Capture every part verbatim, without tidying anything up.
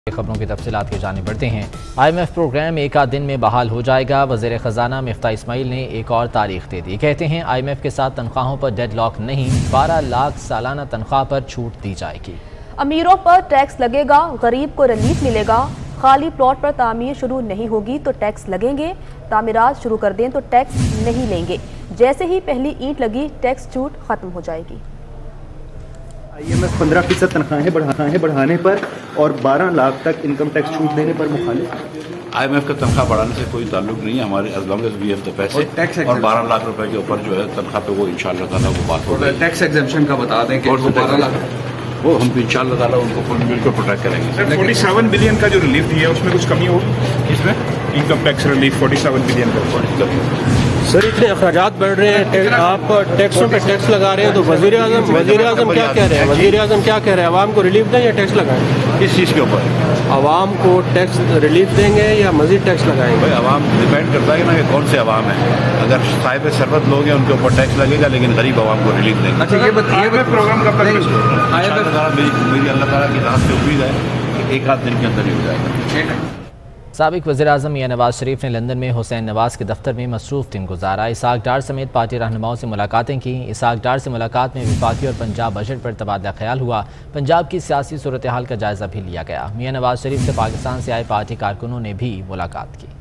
خبروں کی تفصیلات کی جانب بڑھتے ہیں۔ آئی ایم ایف پروگرام ایک آدھ دن میں بحال ہو جائے گا۔ وزیر خزانہ مفتاح اسماعیل نے ایک اور تاریخ دے دی۔ کہتے ہیں آئی ایم ایف کے ساتھ تنخواہوں پر ڈیڈ لاک نہیں، بارہ لاکھ سالانہ تنخواہ پر چھوٹ دی جائے گی۔ امیروں پر ٹیکس لگے گا، غریب کو ریلیف ملے گا۔ خالی پلاٹ پر تعمیر شروع نہیں ہوگی تو ٹیکس لگیں گے، تعمیرات شروع کر دیں تو ٹیکس نہیں لیں گے۔ جیسے ہی پہلی اینٹ لگی ٹیکس چھوٹ ختم ہو جائے گی۔ آئی ایم ایف پندرہ فیصد تنخواہیں بڑھانے پر اور بارہ لاکھ تک انکم ٹیکس چھوٹ دینے پر مخالف۔ آئی ایم ایف کا تنخواہ بڑھانے سے کوئی تعلق نہیں ہے ہمارے، as long as we have the پیسے، اور بارہ لاکھ روپے کے اوپر جو ہے تنخواہ پہ وہ ان شاء اللہ تعالیٰ وہ بات ہوگی۔ ٹیکس ایگزمپشن کا بتا دیں کہ بارہ لاکھ وہ ہم ان شاء اللہ تعالیٰ ان کو فل بالکل پروٹیکٹ کریں گے۔ سر فورٹی سیون بلین کا جو ریلیف دیا ہے اس میں کچھ کمی ہوگی؟ اس میں income tax relief forty seven billion کا۔ سر اتنے اخراجات بڑھ رہے ہیں، آپ ٹیکسوں پہ ٹیکس لگا رہے ہیں تو وزیر اعظم وزیر اعظم کیا کہہ رہے ہیں وزیر اعظم کیا کہہ رہے ہیں عوام کو ریلیف دیں یا ٹیکس لگائیں؟ اس چیز کے اوپر عوام کو ٹیکس ریلیف دیں گے یا مزید ٹیکس لگائیں گے؟ بھائی عوام ڈپینڈ کرتا ہے نا کہ کون سے عوام ہیں۔ اگر صاحب ثروت لوگ ہیں ان کے اوپر ٹیکس لگے گا، لیکن غریب عوام کو ریلیف دیں گے۔ اچھا یہ بتائیے پروگرام کب تک میری اللہ تعالیٰ کی ذات سے امید ہے کہ ایک آدھ دن کے اندر ہی ہو جائے گا۔ سابق وزیراعظم میاں نواز شریف نے لندن میں حسین نواز کے دفتر میں مصروف دن گزارا۔ اسحاق ڈار سمیت پارٹی رہنماؤں سے ملاقاتیں کی۔ اسحاق ڈار سے ملاقات میں وفاقی اور پنجاب بجٹ پر تبادلہ خیال ہوا۔ پنجاب کی سیاسی صورتحال کا جائزہ بھی لیا گیا۔ میاں نواز شریف سے پاکستان سے آئے پارٹی کارکنوں نے بھی ملاقات کی۔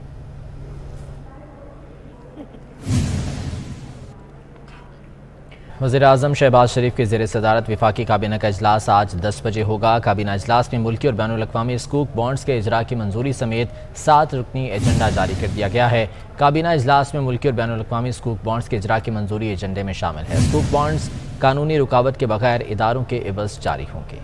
وزیر اعظم شہباز شریف کے زیر صدارت وفاقی کابینہ کا اجلاس آج دس بجے ہوگا۔ کابینہ اجلاس میں ملکی اور بین الاقوامی سکوک بانڈز کے اجراء کی منظوری سمیت سات رکنی ایجنڈا جاری کر دیا گیا ہے۔ کابینہ اجلاس میں ملکی اور بین الاقوامی سکوک بانڈز کے اجراء کی منظوری ایجنڈے میں شامل ہے۔ سکوک بانڈز قانونی رکاوٹ کے بغیر اداروں کے عوض جاری ہوں گے۔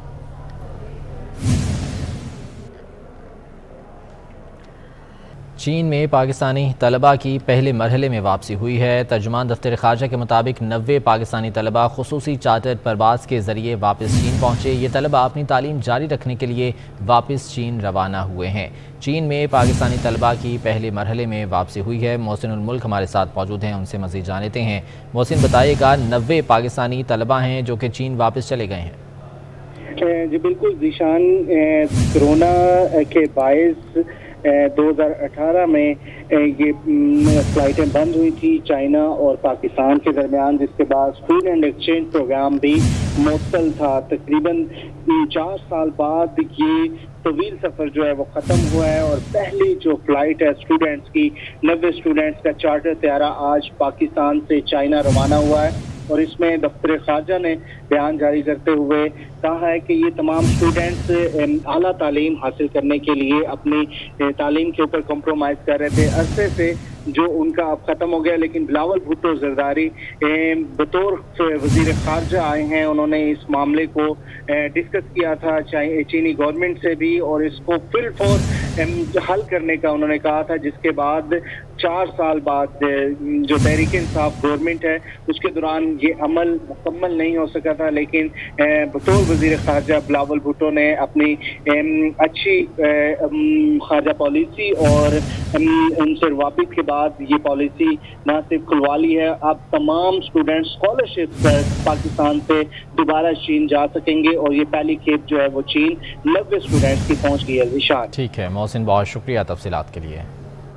چین میں پاکستانی طلباء کی پہلے مرحلے میں واپسی ہوئی ہے۔ ترجمان دفتر خارجہ کے مطابق نوے پاکستانی طلباء خصوصی چارٹرڈ پرواز کے ذریعے واپس چین پہنچے۔ یہ طلباء اپنی تعلیم جاری رکھنے کے لیے واپس چین روانہ ہوئے ہیں۔ چین میں پاکستانی طلباء کی پہلے مرحلے میں واپسی ہوئی ہے۔ محسن الملک ہمارے ساتھ موجود ہیں، ان سے مزید جانتے ہیں۔ محسن بتائیے گا، نوے پاکستانی طلباء ہیں جو کہ چین واپس چلے گئے ہیں۔ جی بالکل ذیشان، کورونا کے باعث دو ہزار اٹھارہ میں یہ فلائٹیں بند ہوئی تھی چائنا اور پاکستان کے درمیان، جس کے بعد اسٹوڈنٹ ایکسچینج پروگرام بھی معطل تھا۔ تقریباً چار سال بعد یہ طویل سفر جو ہے وہ ختم ہوا ہے اور پہلی جو فلائٹ ہے اسٹوڈنٹس کی، نوے اسٹوڈنٹس کا چارٹر طیارہ آج پاکستان سے چائنا روانہ ہوا ہے، اور اس میں دفتر خارجہ نے بیان جاری کرتے ہوئے کہا ہے کہ یہ تمام اسٹوڈنٹس اعلیٰ تعلیم حاصل کرنے کے لیے اپنی تعلیم کے اوپر کمپرومائز کر رہے تھے، عرصے سے جو ان کا اب ختم ہو گیا، لیکن بلاول بھٹو زرداری بطور وزیر خارجہ آئے ہیں۔ انہوں نے اس معاملے کو ڈسکس کیا تھا چینی گورنمنٹ سے بھی، اور اس کو فی الفور حل کرنے کا انہوں نے کہا تھا، جس کے بعد چار سال بعد جو تحریک انصاف گورنمنٹ ہے اس کے دوران یہ عمل مکمل نہیں ہو سکا تھا، لیکن بطور وزیر خارجہ بلاول بھٹو نے اپنی اچھی خارجہ پالیسی اور ان سے روابط کے بعد یہ پالیسی نہ صرف کھلوا لی ہے، اب تمام اسٹوڈنٹس اسکالرشپ پر پاکستان سے دوبارہ چین جا سکیں گے، اور یہ پہلی کھیپ جو ہے وہ چین نوے اسٹوڈنٹس کی پہنچ گئی ہے۔ ذیشان ٹھیک ہے محسن، بہت شکریہ تفصیلات کے لیے۔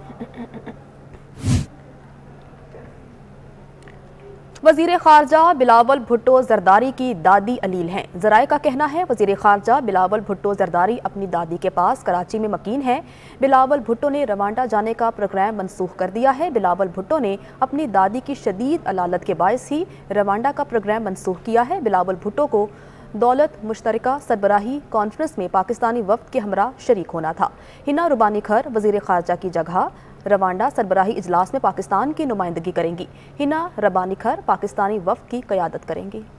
وزیر خارجہ بلاول بھٹو زرداری کی دادی علیل ہیں۔ ذرائع کا کہنا ہے وزیر خارجہ بلاول بھٹو زرداری اپنی دادی کے پاس کراچی میں مقیم ہیں۔ بلاول بھٹو نے روانڈا جانے کا پروگرام منسوخ کر دیا ہے۔ بلاول بھٹو نے اپنی دادی کی شدید علالت کے باعث ہی روانڈا کا پروگرام منسوخ کیا ہے۔ بلاول بھٹو کو دولت مشترکہ سربراہی کانفرنس میں پاکستانی وفد کے ہمراہ شریک ہونا تھا۔ ہنا ربانی کھر وزیر خارجہ کی جگہ روانڈا سربراہی اجلاس میں پاکستان کی نمائندگی کریں گی۔ ہنا ربانی کھر پاکستانی وفد کی قیادت کریں گی۔